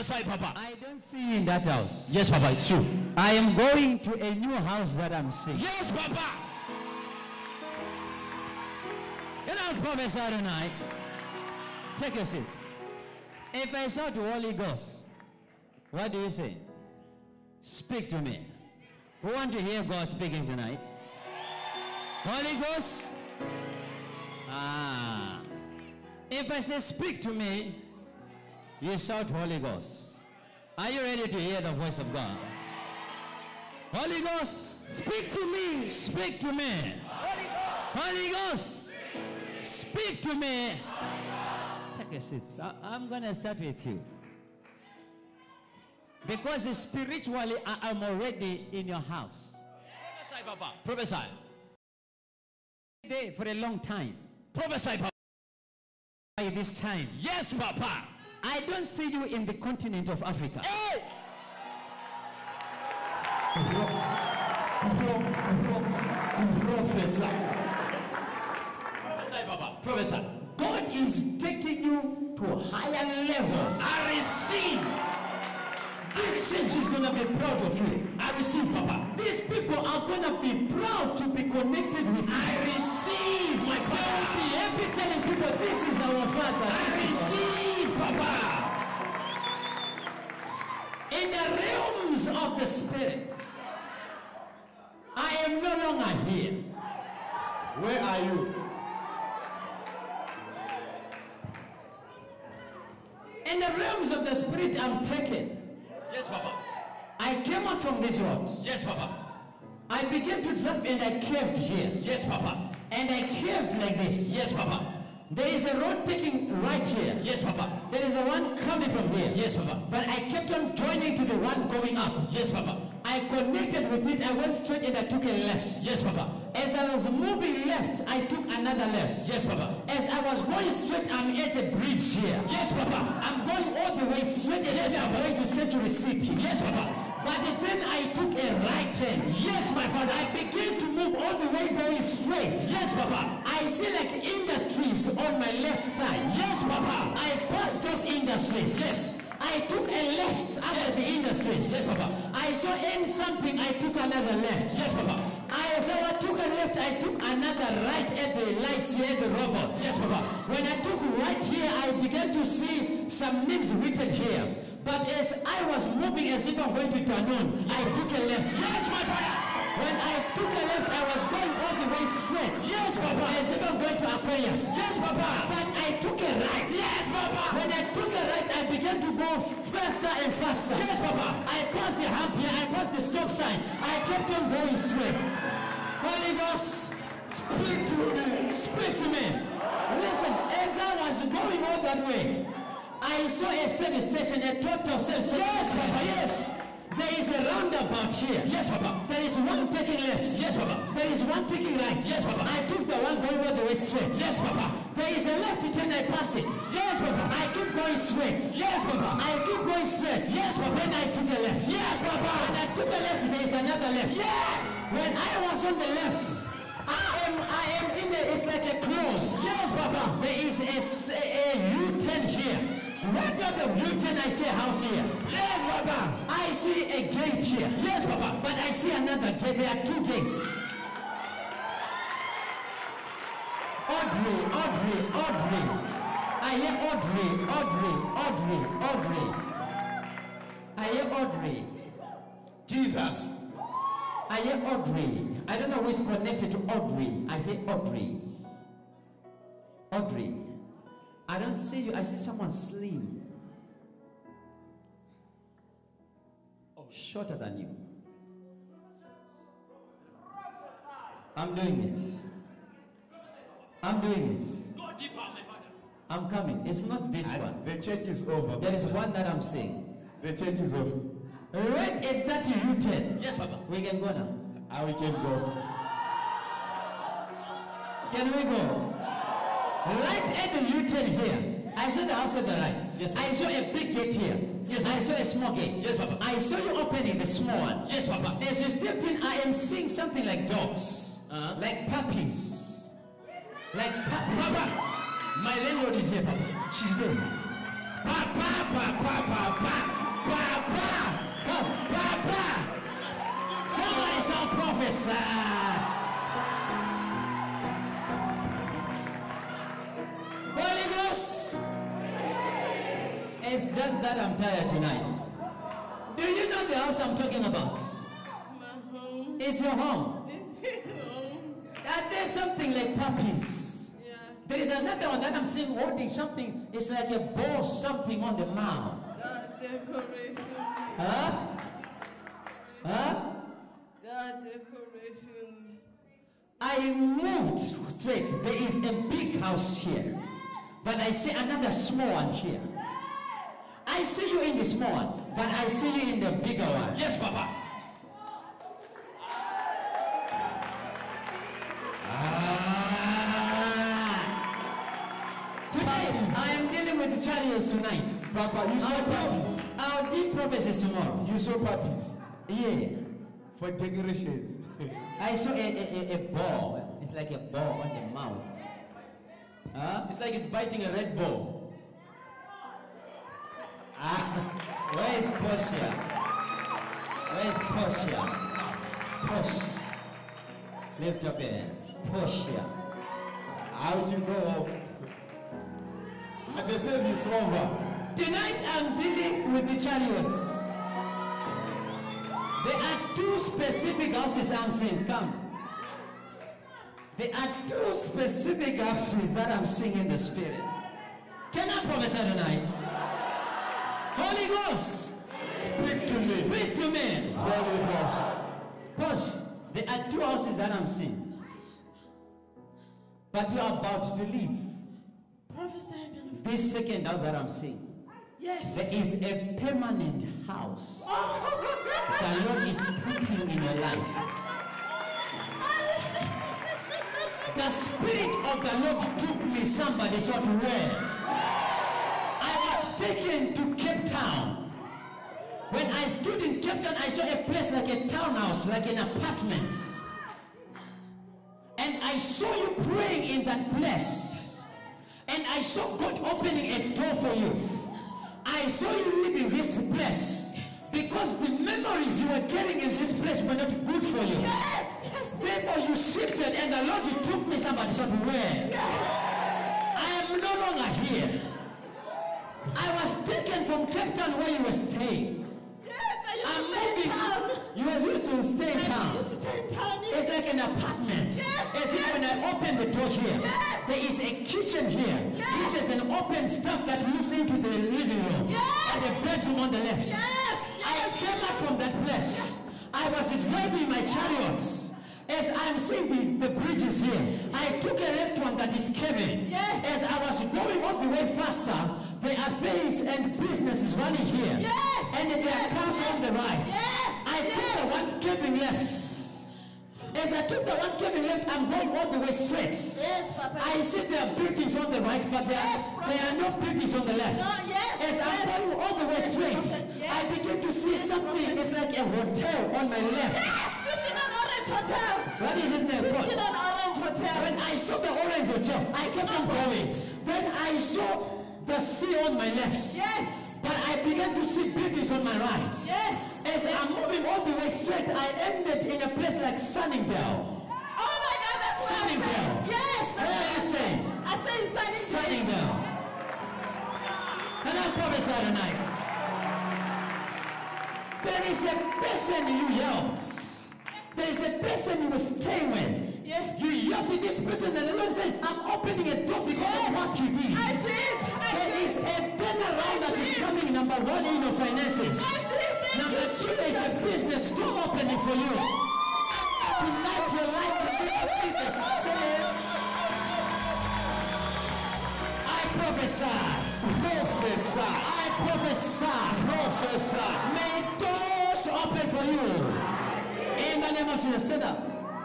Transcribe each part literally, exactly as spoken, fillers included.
Prophesy, Papa. I don't see you in that house. Yes, Papa, it's true. I am going to a new house that I'm seeing. Yes, Papa. You know, prophesy tonight. Take a seat. If I shout the Holy Ghost, what do you say? Speak to me. Who want to hear God speaking tonight? Holy Ghost? Ah. If I say speak to me, you shout Holy Ghost. Are you ready to hear the voice of God? Holy Ghost, speak to me. Speak to me. Holy Ghost, Holy Ghost, speak to me. Take a seat. I'm going to start with you. Because spiritually, I am already in your house. Prophesy, Papa. Prophesy. There for a long time. Prophesy, Papa. By this time. Yes, Papa. I don't see you in the continent of Africa. Hey! Prophesy. Prophesy, Papa. Prophesy. God is taking you to higher levels. I receive. This church is going to be proud of you. I receive, Papa. These people are going to be proud to be connected with you. I receive, my Father. They will be happy telling people, this is our Father. I receive, Papa. In the realms of the Spirit, I am no longer here. Where are you? In the realms of the Spirit, I'm taken. Yes, Papa. I came out from this road. Yes, Papa. I began to drive and I curved here. Yes, Papa. And I curved like this. Yes, Papa. There is a road taking right here. Yes, Papa. There is a one coming from here. Yes, Papa. But I kept on joining to the one going up. Yes, Papa. I connected with it. I went straight and I took a left. Yes, Papa. As I was moving left, I took another left. Yes, Papa. As I was going straight, I'm at a bridge here. Yes, Papa. I'm going all the way straight and Yes, I'm Papa. going to Century City. Yes, Papa. But then I took a right turn. Yes, my Father. I began to move all the way going straight. Yes, Papa. I see like industries on my left side. Yes, Papa. I passed those industries. Yes. I took a left after Yes. the industries. Yes, Papa. I saw in something, I took another left. Yes, Papa. I, as I took a left, I took another right at the lights here, the robots. Yes, Papa. When I took right here, I began to see some names written here. But as I was moving as if I'm going to Danone, I took a left. Yes, my Father. When I took a left, I was going all the way straight. Yes, Papa. As if I'm going to Aquarius. Yes, Papa. But I took a right. Yes, Papa. When I took a right, I began to go faster and faster. Yes, Papa. I passed the hump here, I passed the stop sign. I kept on going straight. Holy Ghost, speak to me. Speak to me. Listen, as I was going all that way, I saw a service station, a total service station. Yes, Papa, yes. There is a roundabout here. Yes, Papa. There is one taking left. Yes, Papa. There is one taking right. Yes, Papa. I took the one going all the way straight. Yes, Papa. There is a left turn, I pass it. Yes, Papa. I keep going straight. Yes, Papa. I keep going straight. Yes, Papa. Then I took a left. Yes, Papa. When I took a left, there is another left. Yeah. When I was on the left, I am I am in a, it's like a close. Yes, Papa. There is a, a, a U-turn here. Right on the U-turn, I see a house here. Yes, Papa. I see a gate here. Yes, Papa. But I see another gate. There are two gates. Audrey, Audrey, Audrey. I hear Audrey, Audrey, Audrey, Audrey. I hear Audrey. Jesus. I hear Audrey. I don't know who is connected to Audrey. I hear Audrey. Audrey. I don't see you. I see someone slim. Shorter than you. I'm doing it. I'm doing it. Go deeper, my Father. I'm coming. It's not this And one. the church is over. There is one that I'm seeing. The church is over. Right at that U-turn. Yes, Papa. We can go now. And we can go. Can we go? Right at the U-turn here. I saw the house at the right. Yes, I saw a big gate here. Yes, I saw a small gate. Yes, Papa. I saw you opening the small one. Yes, Papa. As you stepped in, I am seeing something like dogs. Uh-huh. Like puppies. Like puppies. Papa. My landlord is here, Papa. She's there. Papa, papa, papa, papa. Come, papa. Somebody shall prophesy. Holy Ghost. It's just that I'm tired tonight. Do you know the house I'm talking about? My home. It's your home. It's home. And there's something like puppies. Yeah. There is another one that I'm seeing holding something. It's like a ball, something on the mouth. God decorations. Huh? Huh? God decorations. I moved straight. There is a big house here. But I see another small one here. I see you in the small one, but I see you in the bigger one. Yes, Papa. Ah. Today, I am dealing with the chariots tonight. Papa, you saw I'll puppies. do, I'll do prophecies tomorrow. You saw puppies Yeah. for decorations. I saw a, a, a, a ball. It's like a ball on the mouth. Huh? It's like it's biting a red ball. Ah, where is Portia? Where is Portia? Portia. Lift up your hands. Portia. How would you go? And they said it's over. Tonight I'm dealing with the chariots. There are two specific houses I'm seeing. Come. There are two specific houses that I'm seeing in the spirit. Can I prophesy tonight? Holy Ghost, Speak to me. speak to me. Holy Ghost. Push. There are two houses that I'm seeing. But you are about to leave. Prophesy, man of God. This second house that I'm seeing. Yes. There is a permanent house the Lord is putting in your life. The Spirit of the Lord took me, somebody shout where? I was taken to Cape Town. When I stood in Cape Town, I saw a place like a townhouse, like an apartment. And I saw you praying in that place. And I saw God opening a door for you. I saw you leaving this place because the memories you were carrying in this place were not good for you. Yes. Therefore you shifted and the Lord, you took me, somebody said where? Yes. I am no longer here. I was taken from Cape Town where you were staying. Yes. I used I'm to stay in moving. town. You were used to stay in I town. used to stay in town. Yes. It's like an apartment. Yes, As if yes. when I open the door here, Yes. there is a kitchen here, Yes. which is an open stuff that looks into the living room Yes. and a bedroom on the left. Yes. I came out from that place. I was driving my chariot. As I'm seeing the, the bridges here, I took a left one that is coming. Yes. As I was going all the way faster, the affairs and businesses running here. Yes. And there are cars on the right. Yes. I took the one coming left. As I took the one coming left, I'm going all the way straight. Yes, Papa. I see there are buildings on the right, but there, Yes, are, there are no buildings on the left. No, yes, As I'm yes. going all the way straight, Yes. I begin to see something. It's like a hotel on my left. Yes. fifty-nine Orange Hotel. What is it there called? fifty-nine Orange Hotel. When I saw the orange hotel, I kept on going. Then I saw the sea on my left. Yes. But I began to see buildings on my right. Yes. As I'm moving all the way straight, I ended in a place like Sunningdale. Oh my God, that's where I Sunningdale. stay. Yes. Where are you staying? I stay in Sunningdale. Sunningdale. Can I prophesy tonight? There is a person you helped. There is a person you were staying with. Yes. You helped this person and the Lord said, I'm opening a door because Yes. of what you did. I did. I There did. is a turnaround that is coming, number one, in your finances. I did. Thank Number you, two, there is a Jesus. business door opening for you. Tonight your life will never be the same. I prophesy. Prophesy. I prophesy. Prophesy. May doors open for you. In the name of Jesus. Stand up.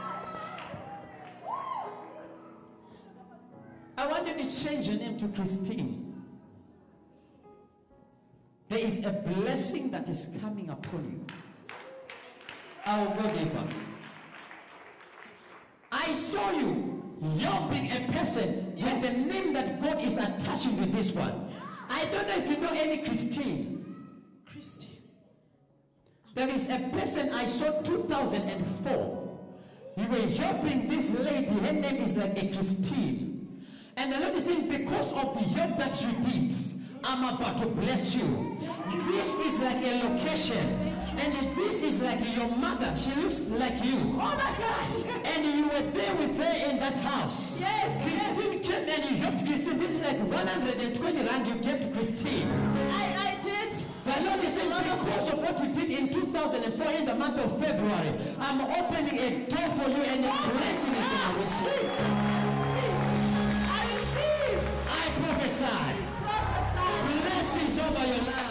I want you to change your name to Christine. There is a blessing that is coming upon you. I will go deeper. I saw you helping a person with the name that God is attaching with this one. I don't know if you know any Christine. Christian. There is a person I saw two thousand four. You were helping this lady. Her name is like a Christine. And the Lord is saying, because of the help that you did, I'm about to bless you. This is like a location. And this is like your mother. She looks like you. Oh my God. And you were there with her in that house. Yes. Christine came and you helped Christine. This is like one hundred twenty rand you gave to Christine. I, I did. The Lord is saying, because of what you did in two thousand four in the month of February, I'm opening a door for you and a blessing is going to receive. I receive. I prophesy Prophesy. blessings over your life.